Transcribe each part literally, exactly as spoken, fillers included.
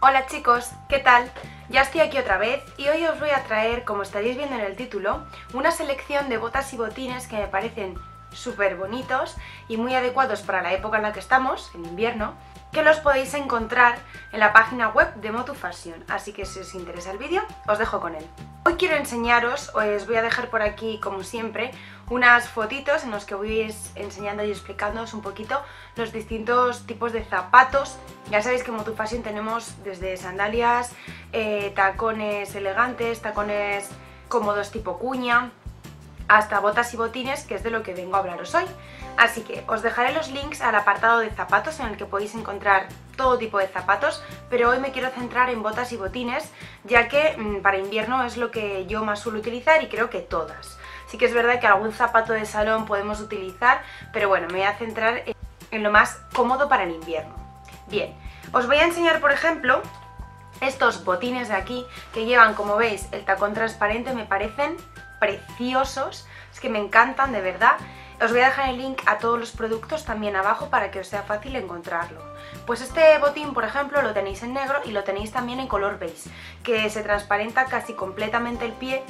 Hola chicos, ¿qué tal? Ya estoy aquí otra vez y hoy os voy a traer, como estaréis viendo en el título, una selección de botas y botines que me parecen súper bonitos y muy adecuados para la época en la que estamos, en invierno, que los podéis encontrar en la página web de Motufashion, así que si os interesa el vídeo, os dejo con él. Hoy quiero enseñaros, os voy a dejar por aquí, como siempre, unas fotitos en las que voy enseñando y explicándoos un poquito los distintos tipos de zapatos. Ya sabéis que en Motufashion tenemos desde sandalias, eh, tacones elegantes, tacones cómodos tipo cuña, hasta botas y botines, que es de lo que vengo a hablaros hoy. Así que os dejaré los links al apartado de zapatos en el que podéis encontrar todo tipo de zapatos, pero hoy me quiero centrar en botas y botines, ya que mmm, para invierno es lo que yo más suelo utilizar y creo que todas. Sí que es verdad que algún zapato de salón podemos utilizar, pero bueno, me voy a centrar en, en lo más cómodo para el invierno. Bien, os voy a enseñar, por ejemplo, estos botines de aquí que llevan, como veis, el tacón transparente. Me parecen preciosos, es que me encantan de verdad. Os voy a dejar el link a todos los productos también abajo para que os sea fácil encontrarlo. Pues este botín, por ejemplo, lo tenéis en negro y lo tenéis también en color beige, que se transparenta casi completamente el pie.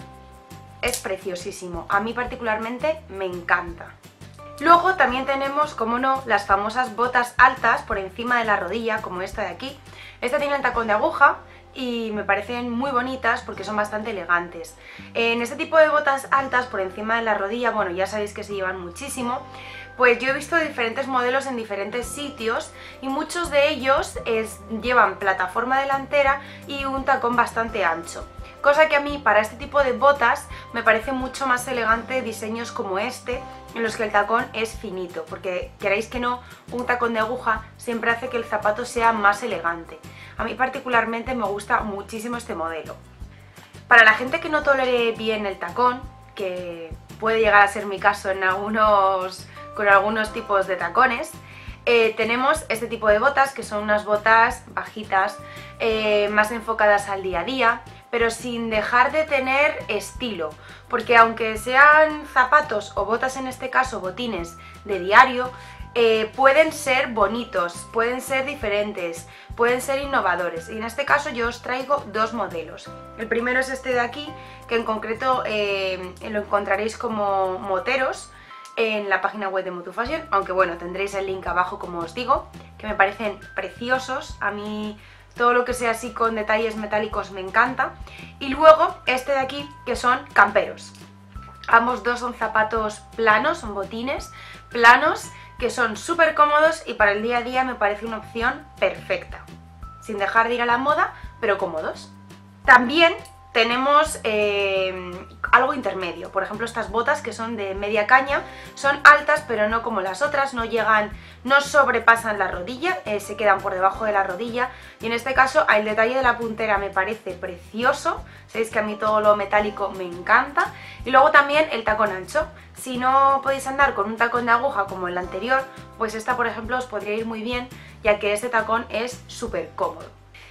Es preciosísimo, a mí particularmente me encanta. Luego también tenemos, como no, las famosas botas altas por encima de la rodilla, como esta de aquí. Esta tiene el tacón de aguja y me parecen muy bonitas porque son bastante elegantes. En este tipo de botas altas por encima de la rodilla, bueno, ya sabéis que se llevan muchísimo, pues yo he visto diferentes modelos en diferentes sitios y muchos de ellos es, llevan plataforma delantera y un tacón bastante ancho. Cosa que a mí, para este tipo de botas, me parece mucho más elegante diseños como este, en los que el tacón es finito, porque queréis que no, un tacón de aguja siempre hace que el zapato sea más elegante. A mí particularmente me gusta muchísimo este modelo. Para la gente que no tolere bien el tacón, que puede llegar a ser mi caso en algunos, con algunos tipos de tacones, Eh, tenemos este tipo de botas, que son unas botas bajitas, eh, más enfocadas al día a día, pero sin dejar de tener estilo, porque aunque sean zapatos o botas, en este caso botines de diario, eh, pueden ser bonitos, pueden ser diferentes, pueden ser innovadores, y en este caso yo os traigo dos modelos. El primero es este de aquí, que en concreto eh, lo encontraréis como moteros en la página web de Motufashion, aunque bueno, tendréis el link abajo, como os digo, que me parecen preciosos. A mí todo lo que sea así con detalles metálicos me encanta. Y luego este de aquí, que son camperos. Ambos dos son zapatos planos, son botines planos que son súper cómodos y para el día a día me parece una opción perfecta, sin dejar de ir a la moda, pero cómodos. También tenemos eh, algo intermedio, por ejemplo estas botas que son de media caña, son altas pero no como las otras, no llegan, no sobrepasan la rodilla, eh, se quedan por debajo de la rodilla, y en este caso el detalle de la puntera me parece precioso. Sabéis que a mí todo lo metálico me encanta. Y luego también el tacón ancho. Si no podéis andar con un tacón de aguja como el anterior, pues esta, por ejemplo, os podría ir muy bien, ya que este tacón es súper cómodo.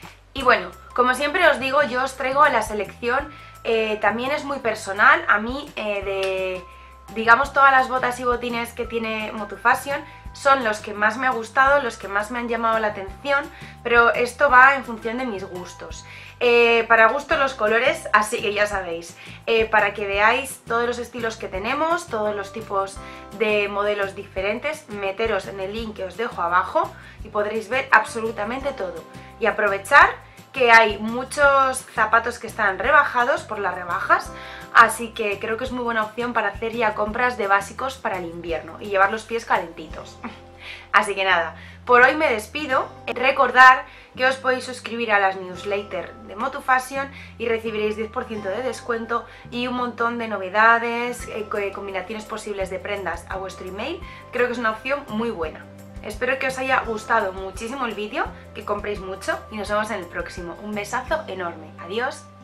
Y bueno, como siempre os digo, yo os traigo la selección, eh, también es muy personal. A mí, eh, de, digamos, todas las botas y botines que tiene Motufashion son los que más me ha gustado, los que más me han llamado la atención, pero esto va en función de mis gustos. Eh, para gusto los colores, así que ya sabéis, eh, para que veáis todos los estilos que tenemos, todos los tipos de modelos diferentes, meteros en el link que os dejo abajo y podréis ver absolutamente todo. Y aprovechar que hay muchos zapatos que están rebajados por las rebajas, así que creo que es muy buena opción para hacer ya compras de básicos para el invierno y llevar los pies calentitos. Así que nada, por hoy me despido. Recordad que os podéis suscribir a las newsletters de Motufashion y recibiréis diez por ciento de descuento y un montón de novedades, eh, combinaciones posibles de prendas a vuestro email. Creo que es una opción muy buena. Espero que os haya gustado muchísimo el vídeo, que compréis mucho y nos vemos en el próximo. Un besazo enorme. Adiós.